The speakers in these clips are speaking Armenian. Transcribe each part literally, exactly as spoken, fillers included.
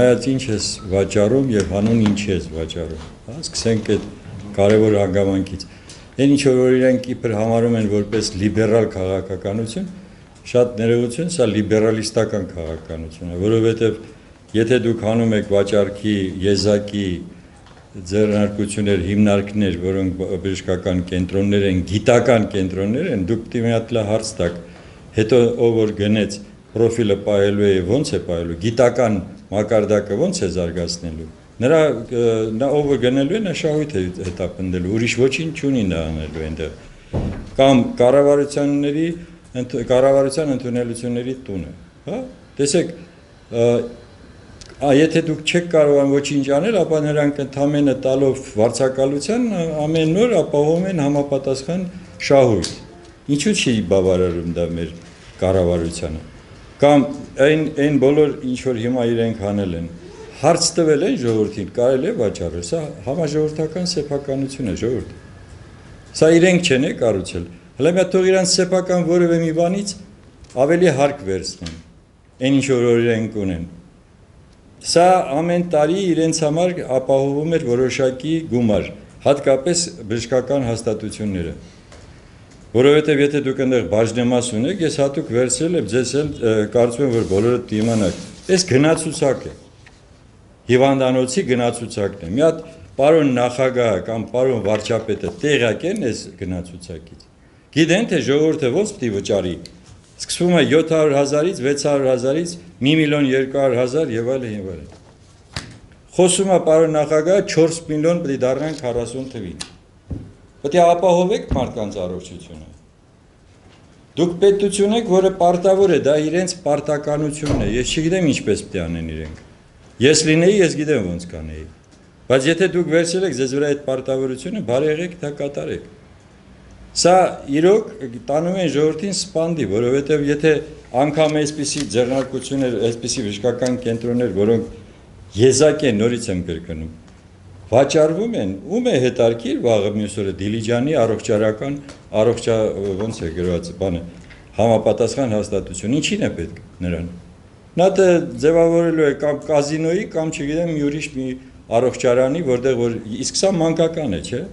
չնայած ինչ ես վաճառում եւ հանուն ինչ ես վաճառում։ Հա, սկսենք այդ կարևոր հանգամանքից։ Այն ինչ որ իրենք իբր համարում են որպես լիբերալ քաղաքականություն, շատ ներողություն, սա լիբերալիստական քաղաքականություն է, որովհետեւ եթե դուք հանում եք վաճառքի, եզակի ձեռնարկություններ, հիմնարկներ, որոնք բժշկական կենտրոններ են, գիտական կենտրոններ են, դուք պետք է մի հատ հարց տաք, հետո ով որ գնեց պրոֆիլը պահելու է, ոնց է պահելու, գիտական մակարդակը ոնց է զարգացնելու։ Նրա նա ով որ գնելու է, նա շահույթ է հետապնդելու, ուրիշ ոչինչ չունի նա անելու այնտեղ։ Կամ կառավարությունների կառավարության ընդունելությունների տունը, հա։ Տեսեք, եթե դուք չեք կարողանում ոչինչ անել, ապա նրանք ընդամենը տալով վարձակալության ամեն օր ապահովում են համապատասխան շահույթ։ Ինչու՞ չի բավարարում դա մեր կառավարությանը։ Կամ այն այն բոլոր ինչ որ հիմա իրենք անել են, հարց տվել են ժողովրդին, կարելի է վաճառել, սա համաժողովրդական սեփականություն է, ժողովուրդ։ Սա իրենք չեն է կառուցել։ Հələ մի հատ թող իրանց սեփական որևէ մի բանից ավելի հարկ վերցնեն, այն ինչ որ իրենք ունեն։ Սա ամեն տարի իրենց համար ապահովում էր որոշակի գումար, հատկապես բժշկական հաստատությունները։ Որովհետև եթե դուք այնտեղ բաժնեմաս ունեք, ես հատուկ վերցրել եմ, ձեզ էլ կարծում եմ, որ բոլորը դիմանաք։ Այս գնացուցակ է։ Հիվանդանոցի գնացուցակն է։ Մի հատ պարոն նախագահ կամ պարոն վարչապետը տեղյակ են այս գնացուցակից։ Գիտեն, թե ժողովուրդը ոնց պետք է վճարի։ Սկսվում է յոթ հարյուր հազարից, վեց հարյուր հազարից, մի միլիոն երկու հարյուր հազար եւ այլն եւ այլն։ Խոսում է պարոն նախագահը չորս միլիոն պետք է դառնան քառասուն թվին։ Պետք է ապահովեք մարդկանց առողջությունը։ Դուք պետություն եք, որը պարտավոր է, դա իրենց պարտականությունն է։ Ես չգիտեմ ինչպես պետք է անեն իրենք։ Ես լինեի, ես գիտեմ ոնց կանեի։ Բայց եթե դուք վերցրել եք ձեզ վրա այդ պարտավորությունը, բարեղեք դա կատարեք։ Սա իրոք տանում են ժողովրդին սպանդի, որովհետև եթե անգամ այսպիսի ձեռնարկություններ, այսպիսի բժշկական կենտրոններ, որոնք եզակ են, նորից եմ կրկնում, վաճառվում են, ում է հետարքիր վաղը մյուս օրը Դիլիջանի առողջարական, առողջա ոնց է գրված բանը, համապատասխան հաստատություն, ինչին է պետք նրան։ Նա դե ձևավորելու է կամ կազինոյի, կամ չգիտեմ մի ուրիշ մի առողջարանի, որտեղ որ իսկ սա մանկական է, չէ՞։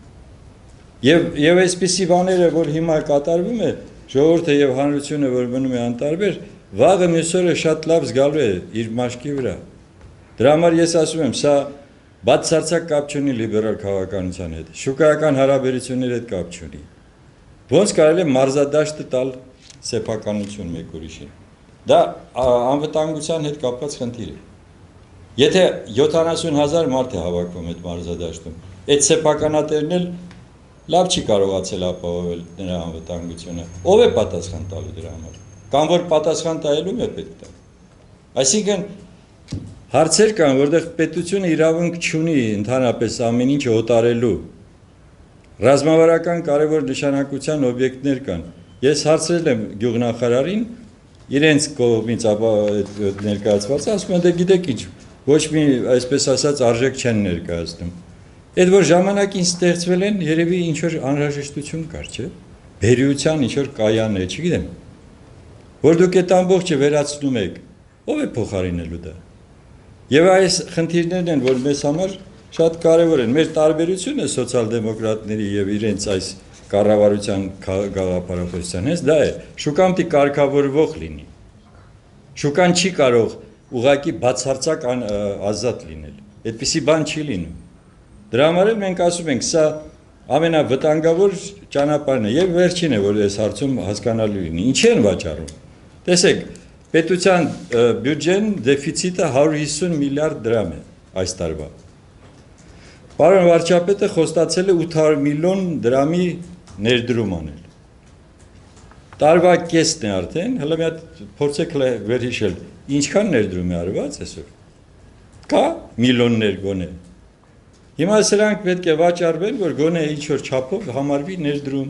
Եվ եւ այսպիսի բաները, որ հիմա կատարվում է, ժողովուրդը եւ հանրությունը, որ մնում է անտարբեր, վաղը մյուս օրը շատ լավ զգալու է իր մաշկի վրա։ Դրա համար ես ասում եմ, սա բացարձակ կապ չունի լիբերալ քաղաքականության հետ, շուկայական հարաբերությունների հետ կապ չունի։ Ոնց կարելի է մարզադաշտը տալ սեփականություն մեկ ուրիշին։ Դա անվտանգության հետ կապված խնդիր է։ Եթե յոթանասուն հազար մարդ է հավաքվում այդ մարզադաշտում, այդ սեփականատերն էլ լավ չի կարողացել ապահովել նրա անվտանգությունը։ Ով է պատասխան տալու դրա համար։ Կամ որ պատասխան տալու է պետք տա։ Այսինքն հարցեր կան, որտեղ պետությունը իրավունք չունի ընդհանրապես ամեն ինչ օտարելու։ Ռազմավարական կարևոր նշանակության օբյեկտներ կան։ Ես հարցրել եմ գյուղնախարարին, իրենց կողմից ներկայացված, ասում են, դե գիտեք ինչ, ոչ մի այսպես ասած արժեք չեն ներկայացնում։ Այդ որ ժամանակին ստեղծվել են, երևի ինչ-որ անհրաժեշտություն կար, չէ՞։ Բերիության ինչ-որ կայան է, չգիտեմ։ Որ դուք այդ ամբողջը վերացնում եք, ով է փոխարինելու դա։ Եվ այս խնդիրներն են, որ մեզ համար շատ կարևոր են։ Մեր տարբերությունը սոցիալ-դեմոկրատների եւ իրենց այս կառավարության գաղափարախոսության հենց դա է։ Շուկան պետք է կարգավորվող լինի։ Շուկան չի կարող ուղղակի բացարձակ ազատ լինել։ Այդպիսի բան չի լինում։ Դրա համար էլ մենք ասում ենք, սա ամենավտանգավոր ճանապարհն է եւ վերջին է, որ այս հարցում հասկանալու լինի։ Ինչ են վաճառում։ Տեսեք, պետության բյուջեն դեֆիցիտը հարյուր հիսուն միլիարդ դրամ է այս տարվա։ Պարոն վարչապետը խոստացել է ութ հարյուր միլիոն դրամի ներդրում անել։ Տարվա կեսն է արդեն, հələ մի հատ փորձեք վերհիշել, ինչքան ներդրում է արված այսօր։ Կա միլիոններ գոնե։ Հիմա սրանք պետք է վաճառվեն, որ գոնե ինչ-որ չափով համարվի ներդրում։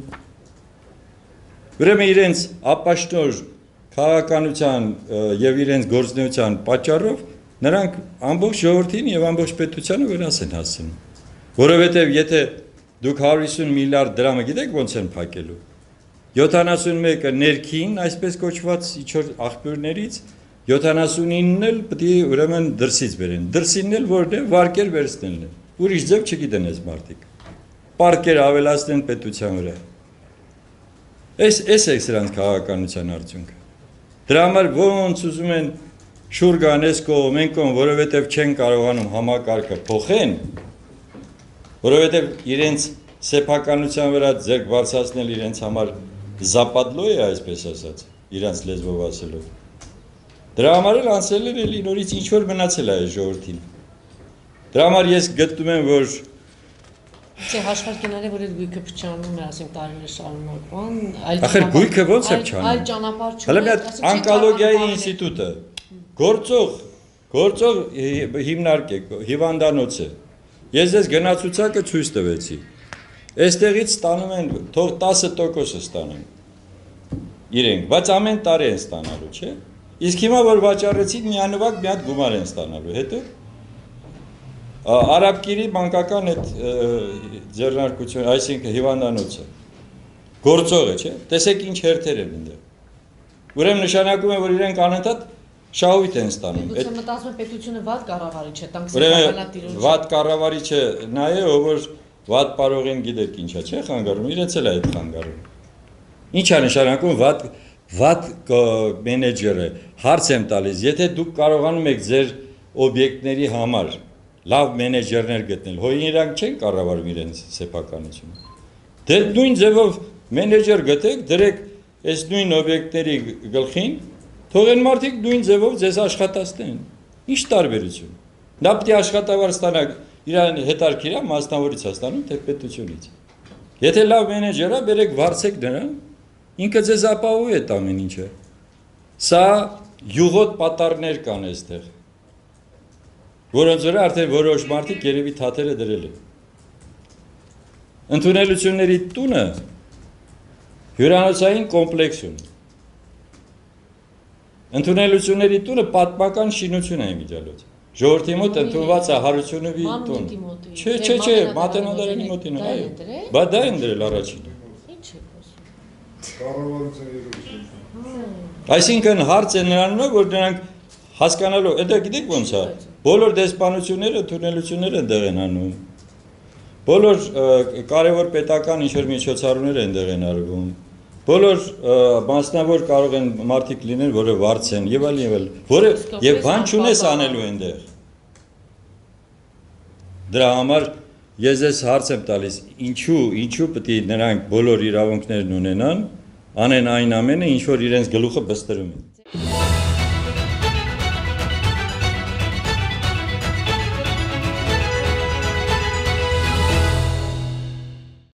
Ուրեմն իրենց ապաշտոր քաղաքականության եւ իրենց գործունեության պատճառով նրանք ամբողջ ժողովրդին եւ ամբողջ պետությանը վնաս են հասցնում։ Որովհետեւ եթե դուք հարյուր հիսուն միլիարդ դրամը գիտեք ոնց են փակելու։ յոթանասուն մեկը ներքին, այսպես կոչված ինչ-որ աղբյուրներից, յոթանասունինն էլ պետք է ուրեմն դրսից բերեն։ Դրսինն էլ որն է վարկեր վերցնելն է։ Ուրիշ ձև չգիտեն այս մարդիկ։ Պարկեր ավելացնեն պետության վրա։ Այս այս է սրանց քաղաքականության արդյունքը։ Դրա համար ոնց ուզում են շուր գան այս կողմ, այն կողմ, որովհետև չեն կարողանում համակարգը փոխեն, որովհետև իրենց սեփականության վրա ձեռք բարձրացնել իրենց համար զապադլո է, այսպես ասած, իրենց լեզվով ասելով։ Դրա համար էլ անցել էր էլի նորից ինչ որ մնացել է այս ժողովրդին։ Դրա համար ես գտնում եմ, որ Չէ, հաշվարկենալի, որ այդ գույքը փչանում է, ասենք տարիներ շարունակման, այլ Ախր գույքը ոնց է փչանում։ Այլ ճանապարհ չունի։ Հələ մի հատ անկոլոգիայի ինստիտուտը գործող գործող հիմնարկ է, հիվանդանոց է։ Ես ես գնացուցակը ցույց տվեցի։ Այստեղից ստանում են թող տասը տոկոս ստանան։ Իրենք, բայց ամեն տարի են ստանալու, չէ՞։ Իսկ հիմա որ վաճառեցին միանվագ մի հատ գումար են ստանալու, հետո Արաբկիրի մանկական այդ ձեռնարկություն, այսինքն հիվանդանոցը գործող է, չէ՞։ Տեսեք ինչ հերթեր են այնտեղ։ Ուրեմն նշանակում է, որ իրենք անընդհատ շահույթ են ստանում։ Գուցե մտածում եմ պետությունը վատ կառավարիչ է, տանք Ուրեմն վատ կառավարիչը նա է, ով որ վատ պարողին գիտեք ինչա, չէ՞, խանգարում, իրենց էլ է այդ խանգարում։ Ինչ է նշանակում վատ վատ մենեջերը, հարց եմ տալիս, եթե դուք կարողանում եք ձեր օբյեկտների համար լավ մենեջերներ գտնել, հո իրանք չեն կառավարում իրենց սեփականությունը։ Դե նույն ձևով մենեջեր գտեք, դրեք այս նույն օբյեկտների գլխին, թող են մարդիկ նույն ձևով ձեզ աշխատացնեն։ Ինչ տարբերություն։ Նա պետք է աշխատավար ստանա, իր հետարքիրա մասնավորից է ստանում, թե պետությունից։ Եթե լավ մենեջեր է, բերեք վարձեք նրան, ինքը ձեզ ապահովի այդ ամեն ինչը։ Սա յուղոտ պատառներ կան այստեղ, որոնց վրա արդեն որոշ մարդիկ երևի թաթերը դրել են։ Ընդունելությունների տունը հյուրանոցային կոմպլեքս ունի։ Ընդունելությունների տունը պատմական շինություն է իմիջիալոց։ Ժողովրդի մոտ ընդունված է հարությունովի տուն։ Չէ, չէ, չէ, Մատենադարանի մոտին է, այո։ Բա դա են դրել առաջինը։ Ինչ է խոսում։ Կառավարության երևույթ։ Այսինքն հարց է նրանում, որ նրանք հասկանալով, դա գիտեք ոնց է, բոլոր դեսպանությունները ընդունելությունները այնտեղ են անում։ Բոլոր կարևոր պետական ինչ-որ միջոցառումներ այնտեղ են արվում։ Բոլոր մասնավոր կարող են մարդիկ լինեն, որը վարձ են, եւ այլ եւ այլ, որը եւ բան չունես անելու այնտեղ։ Դրա համար ես ես հարց եմ տալիս, ինչու, ինչու պետք է նրանք բոլոր իրավունքներն ունենան, անեն այն ամենը, ինչ որ իրենց գլուխը բստրում են։